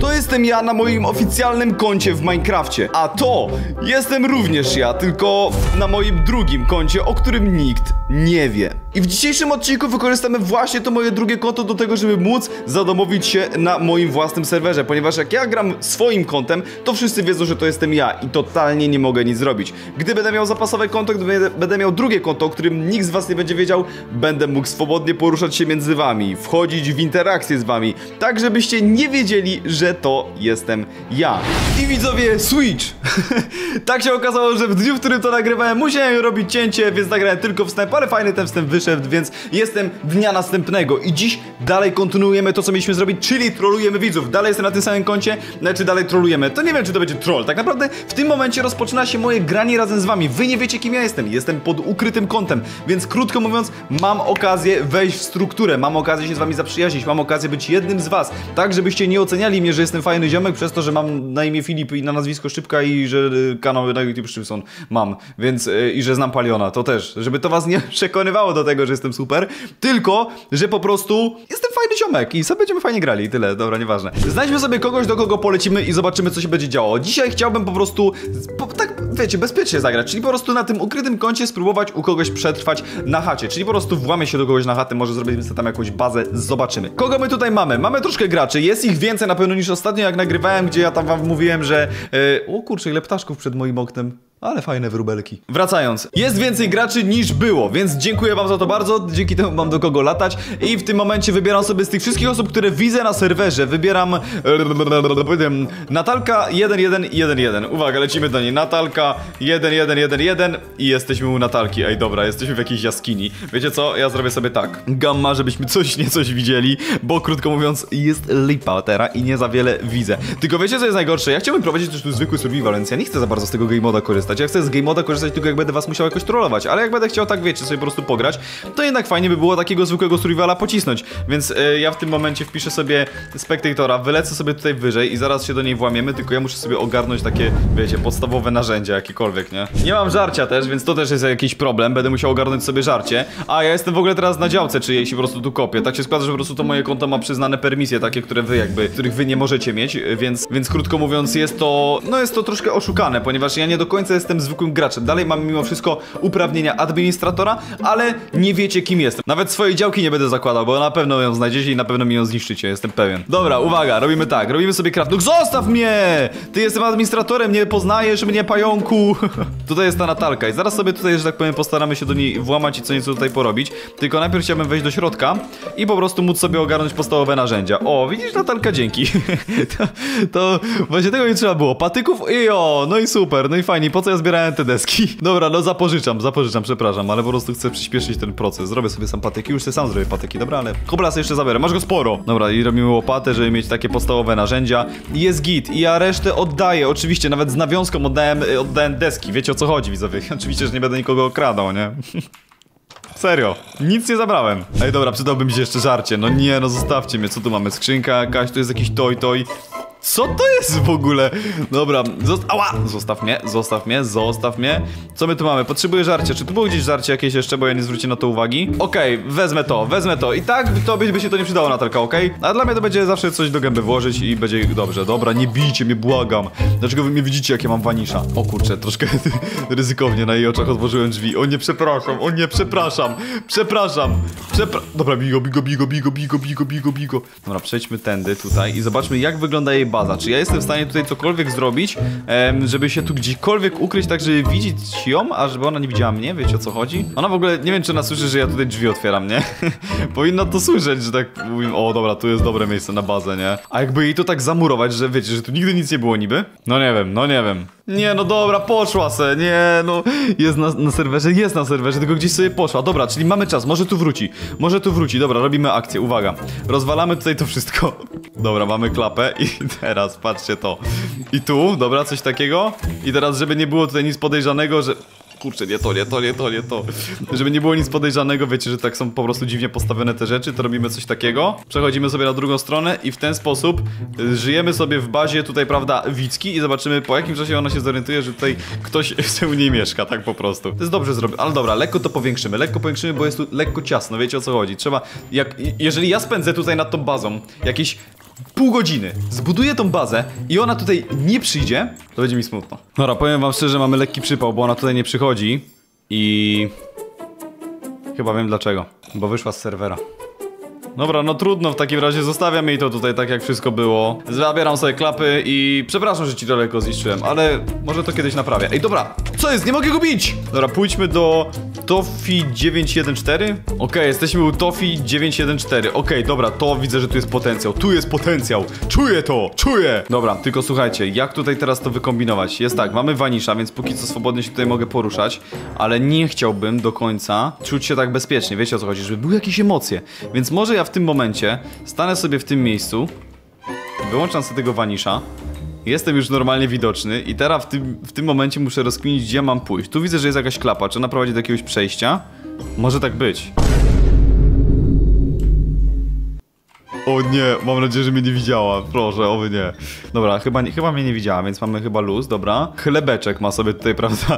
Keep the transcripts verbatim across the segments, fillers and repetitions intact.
to jestem ja na moim oficjalnym koncie w Minecrafcie. A to jestem również ja, tylko na moim drugim koncie, o którym nikt nie wie. I w dzisiejszym odcinku wykorzystamy właśnie to moje drugie konto do tego, żeby móc zadomowić się na moim własnym serwerze, ponieważ jak ja gram swoim kontem, to wszyscy wiedzą, że to jestem ja i totalnie nie mogę nic zrobić. Gdy będę miał zapasowe konto, gdy będę miał drugie konto, o którym nikt z was nie będzie wiedział, będę mógł swobodnie poruszać się między wami, wchodzić w interakcję z wami, tak żebyście nie wiedzieli, że to jestem ja. I widzowie, Switch! Tak się okazało, że w dniu, w którym to nagrywałem, musiałem robić cięcie, więc nagrałem tylko wstęp, ale fajny ten wstęp wyszedł, więc jestem dnia następnego i dziś dalej kontynuujemy to, co mieliśmy zrobić, czyli trolujemy widzów. Dalej jestem na tym samym koncie, znaczy dalej trolujemy. To nie wiem, czy to będzie troll. Tak naprawdę w tym momencie rozpoczyna się moje granie razem z wami. Wy nie wiecie, kim ja jestem. Jestem pod ukrytym kątem, więc krótko mówiąc, mam okazję wejść w strukturę, mam okazję się z wami zaprzyjaźnić, mam okazję być jednym z was, tak żebyście nie oceniali mnie, że jestem fajny ziomek przez to, że mam na imię Filip i na nazwisko Szczypka i że y, kanał na YouTube Szczypson mam, więc y, i że znam Paliona, to też, żeby to was nie przekonywało do tego, że jestem super, tylko, że po prostu jestem fajny ziomek i sobie będziemy fajnie grali, tyle, dobra, nieważne. Znajdźmy sobie kogoś, do kogo polecimy i zobaczymy, co się będzie działo. Dzisiaj chciałbym po prostu, po, tak, wiecie, bezpiecznie zagrać, czyli po prostu na tym ukrytym koncie spróbować u kogoś przetrwać na chacie, czyli po prostu włamię się do kogoś na chatę, może zrobimy sobie tam jakąś bazę, zobaczymy. Kogo my tutaj mamy? Mamy troszkę graczy, jest ich więcej na pewno niż ostatnio, jak nagrywałem, gdzie ja tam wam mówiłem, że... Yy, o kurczę, ile ptaszków przed moim oknem. Ale fajne wróbelki. Wracając, jest więcej graczy niż było, więc dziękuję wam za to bardzo, dzięki temu mam do kogo latać i w tym momencie wybieram sobie z tych wszystkich osób, które widzę na serwerze, wybieram Natalka jeden jeden jeden jeden. Uwaga, lecimy do niej. Natalka jeden jeden jeden jeden i jesteśmy u Natalki. Ej, dobra, jesteśmy w jakiejś jaskini. Wiecie co? Ja zrobię sobie tak. Gamma, żebyśmy coś nie coś widzieli, bo krótko mówiąc jest lipa teraz i nie za wiele widzę. Tylko wiecie, co jest najgorsze? Ja chciałbym prowadzić też tu zwykły survival, więc ja nie chcę za bardzo z tego game moda korzystać. Ja chcę z game moda korzystać tylko jak będę was musiał jakoś trollować, ale jak będę chciał tak, wiecie, sobie po prostu pograć, to jednak fajnie by było takiego zwykłego survivala pocisnąć, więc yy, ja w tym momencie wpiszę sobie Spectatora, wylecę sobie tutaj wyżej i zaraz się do niej włamiemy, tylko ja muszę sobie ogarnąć takie, wiecie, podstawowe narzędzia jakiekolwiek, nie? Nie mam żarcia też, więc to też jest jakiś problem, będę musiał ogarnąć sobie żarcie, a ja jestem w ogóle teraz na działce czyjej się po prostu tu kopię, tak się składa, że po prostu to moje konto ma przyznane permisje, takie, które wy jakby, których wy nie możecie mieć, więc, więc krótko mówiąc jest to, no jest to troszkę oszukane, ponieważ ja nie do końca jestem zwykłym graczem. Dalej mam mimo wszystko uprawnienia administratora, ale nie wiecie, kim jestem. Nawet swojej działki nie będę zakładał, bo na pewno ją znajdziecie i na pewno mi ją zniszczycie, jestem pewien. Dobra, uwaga, robimy tak, robimy sobie crafting. Zostaw mnie! Ty jestem administratorem, nie poznajesz mnie, pająku! Tutaj jest ta Natalka i zaraz sobie tutaj, że tak powiem, postaramy się do niej włamać i co nieco tutaj porobić. Tylko najpierw chciałbym wejść do środka i po prostu móc sobie ogarnąć podstawowe narzędzia. O, widzisz, Natalka, dzięki. to, to właśnie tego nie trzeba było. Patyków i o, no i super, no i fajnie. Po co ja zbierałem te deski? Dobra, no zapożyczam, zapożyczam, przepraszam, ale po prostu chcę przyspieszyć ten proces. Zrobię sobie sam patyki, już sobie sam zrobię patyki, dobra, ale koblasy jeszcze zabiorę, masz go sporo. Dobra, i robimy łopatę, żeby mieć takie podstawowe narzędzia. I jest git, i ja resztę oddaję, oczywiście, nawet z nawiązką oddałem, oddałem deski, wiecie o co chodzi, widzowie. Oczywiście, że nie będę nikogo okradał, nie? Serio, nic nie zabrałem. Ej, dobra, przydałby mi się jeszcze żarcie. No nie, no zostawcie mnie, co tu mamy? Skrzynka jakaś, tu jest jakiś toj toj. Co to jest w ogóle? Dobra, zosta ała! Zostaw mnie, zostaw mnie, zostaw mnie. Co my tu mamy? Potrzebuję żarcia. Czy tu było gdzieś żarcie jakieś jeszcze, bo ja nie zwróciłem na to uwagi? Okej, okay, wezmę to, wezmę to. I tak to by, by się to nie przydało, Natalka, okej? Okay? A dla mnie to będzie zawsze coś do gęby włożyć i będzie dobrze. Dobra, nie bijcie mnie, błagam. Dlaczego wy mnie widzicie, jak ja mam wanisza? O kurczę, troszkę ryzykownie na jej oczach otworzyłem drzwi. O nie, przepraszam, o nie, przepraszam. Przepraszam. Przepra Dobra, bigo, bigo, bigo, bigo, bigo, bigo, bigo, bigo. Dobra, przejdźmy tędy tutaj i zobaczmy, jak wygląda jej baza. Czy ja jestem w stanie tutaj cokolwiek zrobić, em, żeby się tu gdziekolwiek ukryć, tak żeby widzieć ją, a żeby ona nie widziała mnie? Wiecie, o co chodzi? Ona w ogóle, nie wiem, czy ona słyszy, że ja tutaj drzwi otwieram, nie? Powinna to słyszeć, że tak mówimy, o dobra, tu jest dobre miejsce na bazę, nie? A jakby jej to tak zamurować, że wiecie, że tu nigdy nic nie było niby? No nie wiem, no nie wiem. Nie, no dobra, poszła se, nie, no. Jest na, na serwerze, jest na serwerze, tylko gdzieś sobie poszła. Dobra, czyli mamy czas, może tu wróci. Może tu wróci, dobra, robimy akcję, uwaga. Rozwalamy tutaj to wszystko. Dobra, mamy klapę i teraz, patrzcie to. I tu, dobra, coś takiego. I teraz, żeby nie było tutaj nic podejrzanego, że... Kurczę, nie to, nie to, nie to, nie to. Żeby nie było nic podejrzanego, wiecie, że tak są po prostu dziwnie postawione te rzeczy, to robimy coś takiego. Przechodzimy sobie na drugą stronę i w ten sposób y, żyjemy sobie w bazie tutaj, prawda, Wicki i zobaczymy, po jakim czasie ona się zorientuje, że tutaj ktoś u niej mieszka, tak po prostu. To jest dobrze zrobione, ale dobra, lekko to powiększymy, lekko powiększymy, bo jest tu lekko ciasno, wiecie o co chodzi. Trzeba, jak, jeżeli ja spędzę tutaj nad tą bazą jakieś pół godziny zbuduję tą bazę i ona tutaj nie przyjdzie, to będzie mi smutno. Dobra, powiem wam szczerze, mamy lekki przypał, bo ona tutaj nie przychodzi i... Chyba wiem dlaczego, bo wyszła z serwera. Dobra, no trudno, w takim razie zostawiam jej to tutaj tak jak wszystko było. Zabieram sobie klapy i przepraszam, że ci daleko zniszczyłem, ale może to kiedyś naprawię. Ej, dobra, co jest? Nie mogę go bić! Dobra, pójdźmy do Tofi dziewięć jeden cztery. Okej, okay, jesteśmy u Tofi dziewięć jeden cztery. Okej, okay, dobra, to widzę, że tu jest potencjał. Tu jest potencjał. Czuję to, czuję! Dobra, tylko słuchajcie, jak tutaj teraz to wykombinować? Jest tak, mamy Vanisha, więc póki co swobodnie się tutaj mogę poruszać, ale nie chciałbym do końca czuć się tak bezpiecznie. Wiecie o co chodzi? Żeby były jakieś emocje. Więc może ja w tym momencie stanę sobie w tym miejscu, wyłączam sobie tego Vanisha, jestem już normalnie widoczny i teraz w tym, w tym momencie muszę rozkminić, gdzie mam pójść. Tu widzę, że jest jakaś klapa, czy ona prowadzi do jakiegoś przejścia? Może tak być. O nie, mam nadzieję, że mnie nie widziała, proszę, oby nie. Dobra, chyba, nie, chyba mnie nie widziała, więc mamy chyba luz, dobra. Chlebeczek ma sobie tutaj, prawda?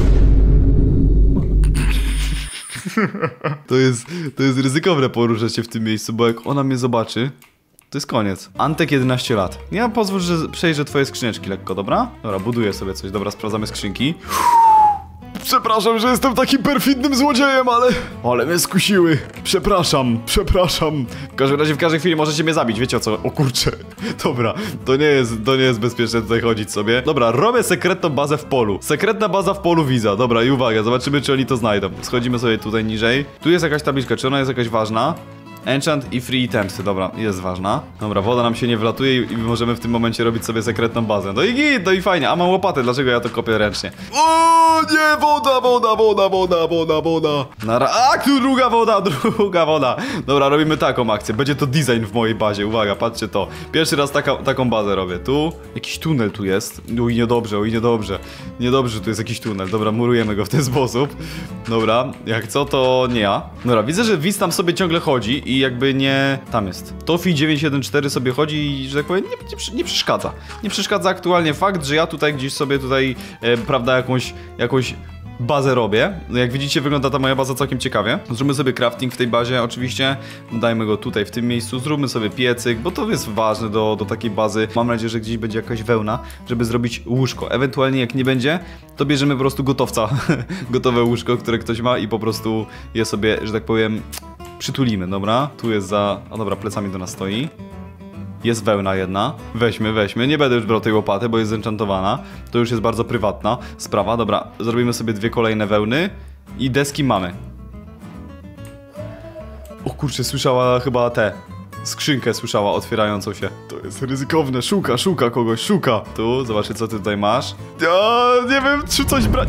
To jest, to jest ryzykowne poruszać się w tym miejscu, bo jak ona mnie zobaczy, to jest koniec. Antek jedenaście lat. Ja pozwól, że przejrzę twoje skrzyneczki lekko, dobra? Dobra, buduję sobie coś, dobra, sprawdzamy skrzynki. Przepraszam, że jestem takim perfidnym złodziejem, ale... Ale mnie skusiły. Przepraszam, przepraszam. W każdym razie w każdej chwili możecie mnie zabić, wiecie o co? O kurczę. Dobra, to nie jest, to nie jest bezpieczne tutaj chodzić sobie. Dobra, robię sekretną bazę w polu. Sekretna baza w polu widza. Dobra, i uwaga, zobaczymy, czy oni to znajdą. Schodzimy sobie tutaj niżej. Tu jest jakaś tabliczka, czy ona jest jakaś ważna? Enchant i free itemsy, dobra, jest ważna. Dobra, woda nam się nie wlatuje i, i możemy w tym momencie robić sobie sekretną bazę. No i git, no i fajnie, a mam łopatę, dlaczego ja to kopię ręcznie? O nie, woda, woda, woda, woda, woda, woda. Nara, a tu druga woda, druga woda. Dobra, robimy taką akcję, będzie to design w mojej bazie, uwaga, patrzcie to. Pierwszy raz taka, taką bazę robię, tu jakiś tunel tu jest. Uj, niedobrze, uj, niedobrze. Niedobrze, że tu jest jakiś tunel, dobra, murujemy go w ten sposób. Dobra, jak co, to nie ja. Dobra, widzę, że Wiz tam sobie ciągle chodzi i jakby nie... Tam jest. Tofi dziewięć jeden cztery sobie chodzi i, że tak powiem, nie, nie, nie przeszkadza. Nie przeszkadza aktualnie fakt, że ja tutaj gdzieś sobie tutaj, e, prawda, jakąś, jakąś bazę robię. No jak widzicie, wygląda ta moja baza całkiem ciekawie. Zróbmy sobie crafting w tej bazie, oczywiście. Dajmy go tutaj, w tym miejscu. Zróbmy sobie piecyk, bo to jest ważne do, do takiej bazy. Mam nadzieję, że gdzieś będzie jakaś wełna, żeby zrobić łóżko. Ewentualnie jak nie będzie, to bierzemy po prostu gotowca. Gotowe łóżko, które ktoś ma i po prostu je sobie, że tak powiem... Przytulimy, dobra? Tu jest za... A dobra, plecami do nas stoi. Jest wełna jedna. Weźmy, weźmy. Nie będę już brał tej łopaty, bo jest zenchantowana. To już jest bardzo prywatna sprawa. Dobra, zrobimy sobie dwie kolejne wełny. I deski mamy. O kurczę, słyszała chyba te... Skrzynkę słyszała otwierającą się. To jest ryzykowne. Szuka, szuka kogoś, szuka. Tu, zobaczcie co ty tutaj masz. Ja nie wiem, czy coś brać...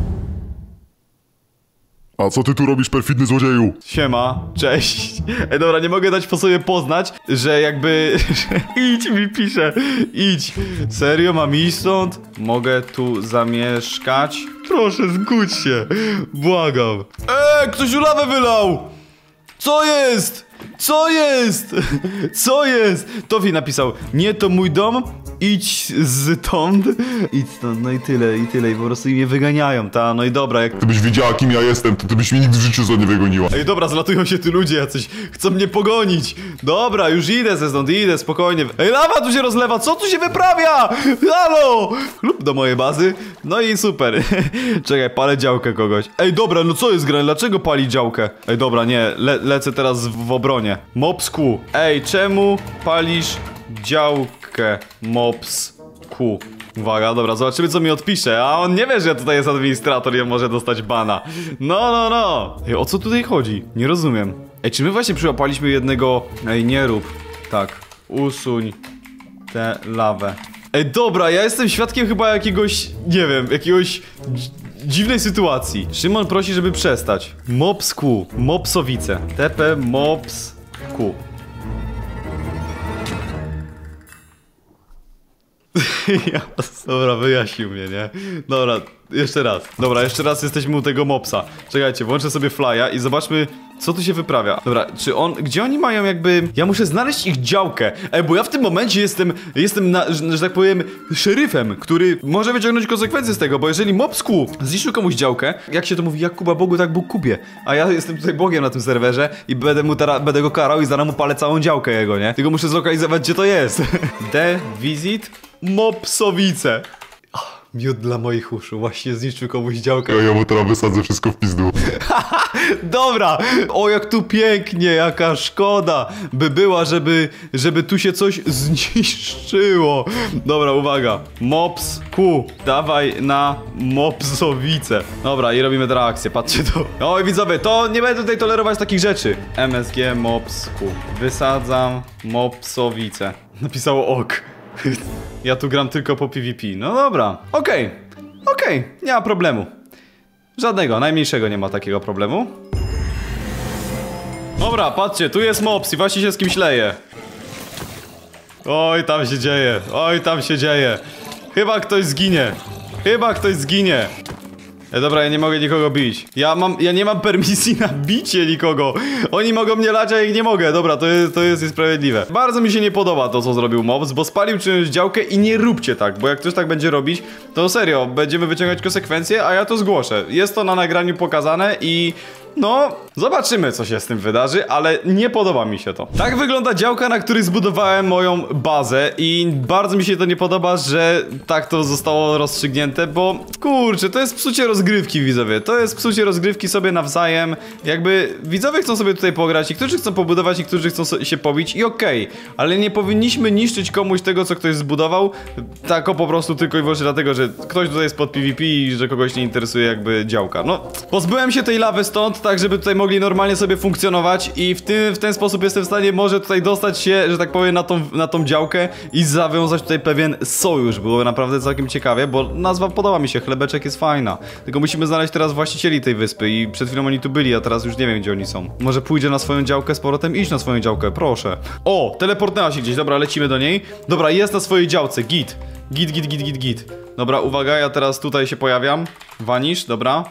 A co ty tu robisz, perfidny złodzieju? Siema, cześć. Ej, dobra, nie mogę dać po sobie poznać, że jakby... Idź mi pisze, idź. Serio, mam iść stąd? Mogę tu zamieszkać? Proszę, zgódź się. Błagam. Eee, ktoś lawę wylał! Co jest? Co jest? Co jest? Tofi napisał, nie to mój dom, idź stąd. Idź stąd, no i tyle, i tyle. I po prostu mnie wyganiają, ta, no i dobra, jak... Gdybyś wiedziała, kim ja jestem, to ty byś mnie nigdy w życiu za nie wygoniła. Ej, dobra, zlatują się tu ludzie jacyś, chcą mnie pogonić. Dobra, już idę ze stąd, idę, spokojnie. Ej, lawa tu się rozlewa, co tu się wyprawia? Halo! Lub do mojej bazy. No i super. Czekaj, palę działkę kogoś. Ej, dobra, no co jest grane? Dlaczego pali działkę? Ej, dobra, nie, le lecę teraz w, w obronie. Mopsku. Ej, czemu palisz działkę? Mopsku. Uwaga, dobra, zobaczymy co mi odpisze. A on nie wie, że ja tutaj jest administrator i on może dostać bana. No, no, no. Ej, o co tutaj chodzi? Nie rozumiem. Ej, czy my właśnie przyłapaliśmy jednego... Ej, nie rób. Tak. Usuń tę lawę. Ej, dobra, ja jestem świadkiem chyba jakiegoś... Nie wiem, jakiegoś... dziwnej sytuacji. Szymon prosi, żeby przestać. Mopsku. Mopsowice. T P Mopsku. Ja, dobra, wyjaśnił mnie, nie? Dobra, jeszcze raz. Dobra, jeszcze raz jesteśmy u tego mopsa. Czekajcie, włączę sobie flya i zobaczmy, Co tu się wyprawia? Dobra, czy on... Gdzie oni mają jakby... Ja muszę znaleźć ich działkę. Ej, bo ja w tym momencie jestem... Jestem, na, że, że tak powiem, szeryfem, który może wyciągnąć konsekwencje z tego, bo jeżeli Mopsku zniszczył komuś działkę, jak się to mówi, jak Kuba Bogu, tak Bóg Kubie. A ja jestem tutaj Bogiem na tym serwerze i będę mu teraz, będę go karał i zaraz mu palę całą działkę jego, nie? Tylko muszę zlokalizować, gdzie to jest. The visit Mopsowice. Miód dla moich uszu, właśnie zniszczył komuś działkę. Ja, ja mu teraz wysadzę wszystko w pizdu. Dobra! O, jak tu pięknie, jaka szkoda by była, żeby, żeby tu się coś zniszczyło. Dobra, uwaga. Mops Q. Dawaj na Mopsowice. Dobra, i robimy teraz akcję, patrzcie to. Oj, widzowie, to nie będę tutaj tolerować takich rzeczy. M S G Mops Q. Wysadzam Mopsowice. Napisało ok. Ja tu gram tylko po PvP. No dobra. Okej. Okay. Okej. Okay. Nie ma problemu. Żadnego. Najmniejszego nie ma takiego problemu. Dobra, patrzcie. Tu jest Mops i właśnie się z kimś leje. Oj, tam się dzieje. Oj, tam się dzieje. Chyba ktoś zginie. Chyba ktoś zginie. E, dobra, ja nie mogę nikogo bić. Ja mam, ja nie mam permisji na bicie nikogo. Oni mogą mnie lać, a ja ich nie mogę. Dobra, to jest, to jest niesprawiedliwe. Bardzo mi się nie podoba to, co zrobił Mops, bo spalił czyjąś działkę i nie róbcie tak, bo jak ktoś tak będzie robić, to serio, będziemy wyciągać konsekwencje, a ja to zgłoszę. Jest to na nagraniu pokazane i... No, zobaczymy, co się z tym wydarzy, ale nie podoba mi się to. Tak wygląda działka, na której zbudowałem moją bazę i bardzo mi się to nie podoba, że tak to zostało rozstrzygnięte, bo kurczę, to jest psucie rozgrywki, widzowie. To jest psucie rozgrywki sobie nawzajem. Jakby widzowie chcą sobie tutaj pograć i którzy chcą pobudować i którzy chcą się pobić i okej, okay, ale nie powinniśmy niszczyć komuś tego, co ktoś zbudował, tak o po prostu tylko i wyłącznie dlatego, że ktoś tutaj jest pod PvP i że kogoś nie interesuje jakby działka. No, pozbyłem się tej lawy stąd, tak żeby tutaj mogli normalnie sobie funkcjonować i w, tym, w ten sposób jestem w stanie może tutaj dostać się, że tak powiem, na tą, na tą działkę i zawiązać tutaj pewien sojusz. Było naprawdę całkiem ciekawie, bo nazwa podoba mi się, Chlebeczek jest fajna. Tylko musimy znaleźć teraz właścicieli tej wyspy i przed chwilą oni tu byli, a teraz już nie wiem, gdzie oni są. Może pójdzie na swoją działkę z powrotem? Idź na swoją działkę, proszę. O, teleportnęła się gdzieś, dobra, lecimy do niej. Dobra, jest na swojej działce, git. Git, git, git, git, git. Dobra, uwaga, ja teraz tutaj się pojawiam. Vanish, dobra.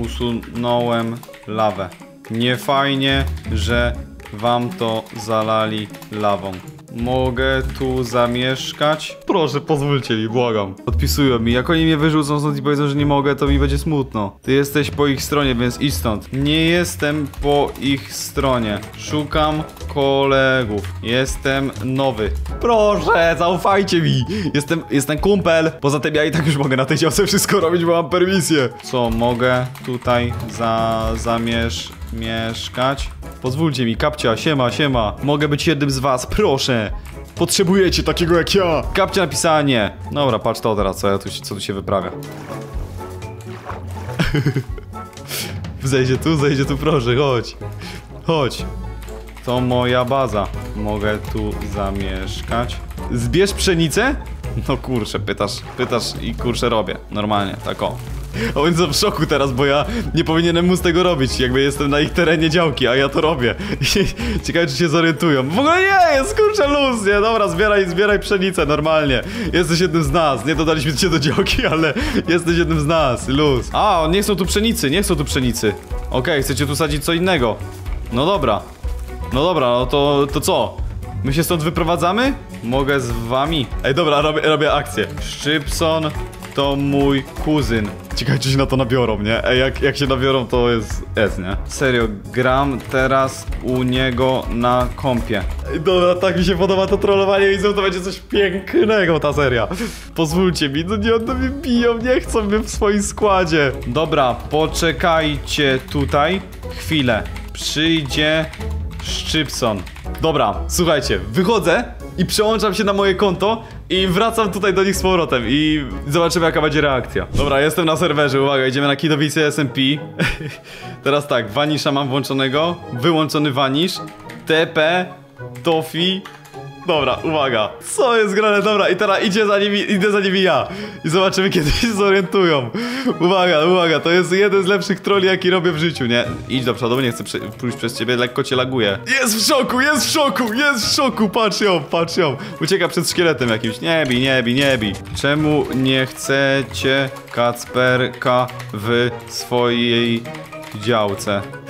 Usunąłem lawę. Nie fajnie, że wam to zalali lawą. Mogę tu zamieszkać? Proszę, pozwólcie mi, błagam. Odpisują mi, jak oni mnie wyrzucą stąd i powiedzą, że nie mogę, to mi będzie smutno. Ty jesteś po ich stronie, więc idź stąd. Nie jestem po ich stronie. Szukam kolegów. Jestem nowy. Proszę, zaufajcie mi. Jestem, jestem kumpel. Poza tym ja i tak już mogę na tej działce wszystko robić, bo mam permisję. Co, mogę tutaj za, zamiesz... mieszkać? Pozwólcie mi, kapcia, siema, siema. Mogę być jednym z was, proszę. Potrzebujecie takiego jak ja. Kapcia napisała nie. Dobra, patrz to teraz, co, ja tu, co tu się wyprawia. Zejdzie tu, zejdzie tu, proszę, chodź. Chodź. To moja baza. Mogę tu zamieszkać. Zbierz pszenicę? No kurczę, pytasz, pytasz i kurczę robię. Normalnie, tak o. A oni są w szoku teraz, bo ja nie powinienem móc tego robić. Jakby jestem na ich terenie działki, a ja to robię. Ciekawe, czy się zorientują. W ogóle nie, jest kurczę luz, nie? Dobra, zbieraj, zbieraj pszenicę, normalnie. Jesteś jednym z nas. Nie dodaliśmy cię do działki, ale jesteś jednym z nas, luz. A, nie chcą tu pszenicy, nie chcą tu pszenicy. Okej, okay, chcecie tu sadzić co innego. No dobra. No dobra, no to, to co? My się stąd wyprowadzamy? Mogę z wami? Ej, dobra, robię, robię akcję. Szczypson to mój kuzyn. Ciekawe, czy się na to nabiorą, nie? Ej, jak, jak się nabiorą, to jest S, nie? Serio, gram teraz u niego na kompie. Ej, dobra, tak mi się podoba to trollowanie i to będzie coś pięknego, ta seria. Pozwólcie mi, no nie, one mnie biją, nie chcą mnie w swoim składzie. Dobra, poczekajcie tutaj chwilę. Przyjdzie Szczypson. Dobra, słuchajcie, wychodzę i przełączam się na moje konto i wracam tutaj do nich z powrotem i zobaczymy, jaka będzie reakcja. Dobra, jestem na serwerze, uwaga, idziemy na Kidowice S M P. Teraz tak, Vanisha mam włączonego, wyłączony Vanish, T P, Tofi. Dobra, uwaga. Co jest grane? Dobra, i teraz idzie za nimi, idę za nimi ja. I zobaczymy, kiedy się zorientują. Uwaga, uwaga, to jest jeden z lepszych trolli, jaki robię w życiu, nie? Idź do przodu, nie chcę pójść przez ciebie, lekko cię laguje. Jest w szoku, jest w szoku, jest w szoku, patrz ją, patrz ją. Ucieka przed szkieletem jakimś, nie bij, nie bij, nie bij. Czemu nie chcecie Kacperka w swojej działce?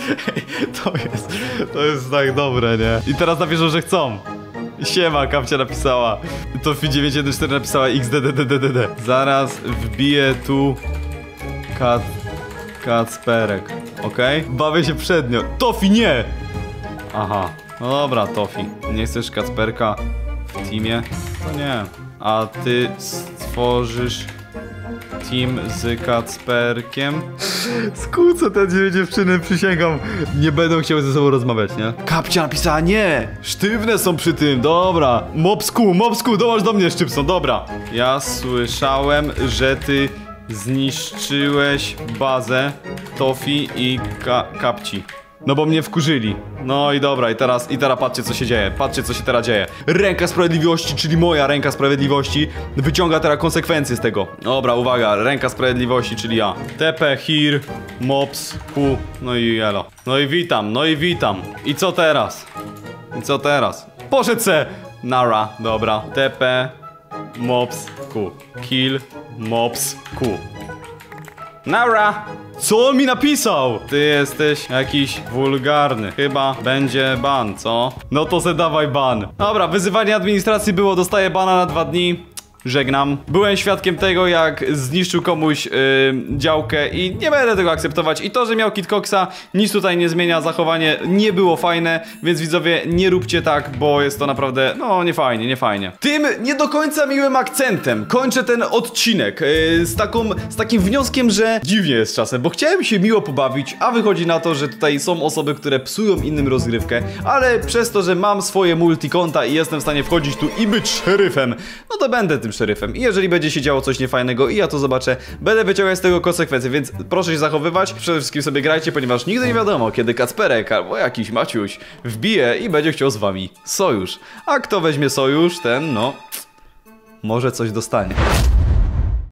To jest, to jest tak dobre, nie? I teraz napiszą, że chcą. Siema, Kapcia napisała. Tofi dziewięć jeden cztery napisała X D D D D D D. Zaraz wbiję tu Kat... Kacperek, okej? Okay? Bawię się przednio. Tofi, nie! Aha, no dobra, Tofi. Nie chcesz Kacperka w teamie? To nie. A ty stworzysz team z Kacperkiem? Skłócę te dwie dziewczyny, przysięgam. Nie będą chciały ze sobą rozmawiać, nie? Kapcia napisała nie! Sztywne są przy tym, dobra. Mopsku, Mopsku, dołącz do mnie, Szczypson, dobra. Ja słyszałem, że ty zniszczyłeś bazę Tofi i ka Kapci. No bo mnie wkurzyli. No i dobra, i teraz, i teraz patrzcie co się dzieje. Patrzcie co się teraz dzieje. Ręka sprawiedliwości, czyli moja ręka sprawiedliwości, wyciąga teraz konsekwencje z tego. Dobra, uwaga, ręka sprawiedliwości, czyli ja. T P, Hir, Mops, Q, no i elo. No i witam, no i witam. I co teraz? I co teraz? Poszedł se! Nara, dobra. T P, Mops, Q. Kill, Mops, Q. Nara! Co on mi napisał? Ty jesteś jakiś wulgarny. Chyba będzie ban, co? No to se dawaj ban. Dobra, wyzywanie administracji było, dostaję bana na dwa dni. Żegnam. Byłem świadkiem tego, jak zniszczył komuś yy, działkę i nie będę tego akceptować. I to, że miał Kitcoxa, nic tutaj nie zmienia. Zachowanie nie było fajne, więc widzowie, nie róbcie tak, bo jest to naprawdę, no, nie fajnie, nie fajnie. Tym nie do końca miłym akcentem kończę ten odcinek yy, z, taką, z takim wnioskiem, że dziwnie jest czasem, bo chciałem się miło pobawić, a wychodzi na to, że tutaj są osoby, które psują innym rozgrywkę, ale przez to, że mam swoje multikonta i jestem w stanie wchodzić tu i być szeryfem, no to będę tym szeryfem. I jeżeli będzie się działo coś niefajnego i ja to zobaczę, będę wyciągać z tego konsekwencje, więc proszę się zachowywać. Przede wszystkim sobie grajcie, ponieważ nigdy nie wiadomo, kiedy Kacperek albo jakiś Maciuś wbije i będzie chciał z wami sojusz. A kto weźmie sojusz, ten no może coś dostanie.